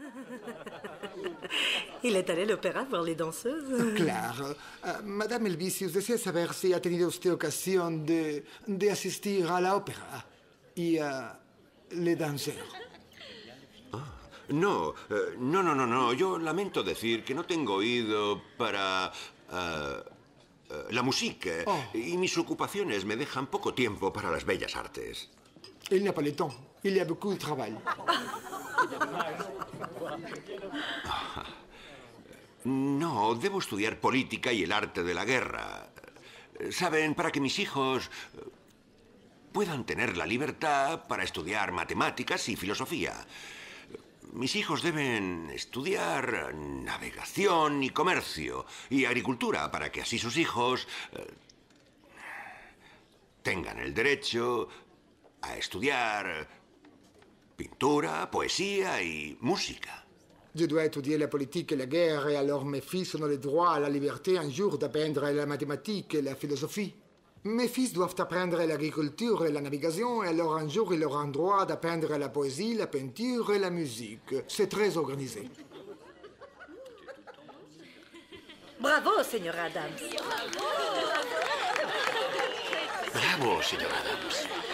Il est allé à l'opéra voir les danseuses. Claro. Madame Helvicius, desea saber si ha tenido usted ocasión de asistir a la ópera y a Les Danseurs. No, no. Yo lamento decir que no tengo oído para la música y mis ocupaciones me dejan poco tiempo para las bellas artes. Il n'y a pas le temps. Il y a beaucoup de travail. No, debo estudiar política y el arte de la guerra. Saben, para que mis hijos puedan tener la libertad para estudiar matemáticas y filosofía. Mis hijos deben estudiar navegación y comercio y agricultura para que así sus hijos tengan el derecho a estudiar pintura, poesía y música. Je dois étudier la politique et la guerre, et alors mes fils ont le droit à la liberté un jour d'apprendre la mathématique et la philosophie. Mes fils doivent apprendre l'agriculture et la navigation, et alors un jour ils auront droit d'apprendre la poésie, la peinture et la musique. C'est très organisé. Bravo, señor Adams. Bravo, señor Adams.